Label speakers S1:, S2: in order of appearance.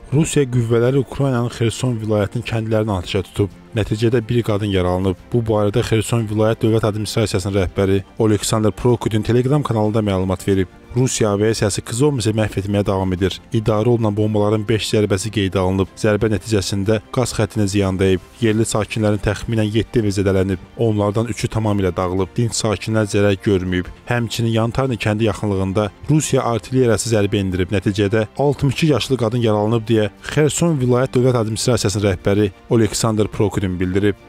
S1: Rusiya qüvvələri Ukraynanın Xerson vilayətinin kəndlərini atəşə tutub. Nəticədə bir qadın yaralanıb. Bu barədə Xerson vilayət dövlət administrasiyasının rəhbəri Oleksandr Prokudin Telegram kanalında məlumat verib. Rusiya aviasiyası Kızılmızı məhv etməyə davam edir. İdarə olunan bombaların 5 zərbəsi qeydə alınıb. Zərbə nəticəsində qaz xəttinə ziyan dəyib. Yerli sakinlərin təxminən 7 evi zədələnib. Onlardan 3-ü tamamilə dağılıb. Dinc sakinlər zərər görməyib. Həmçinin Yantarni kəndi yaxınlığında Rusiya artilleriyası zərbə endirib. Nəticədə 62 yaşlı qadın yaralanıb deyə Xerson vilayət dövlət administrasiyasının rəhbəri Oleksandr Prokudin bildirib.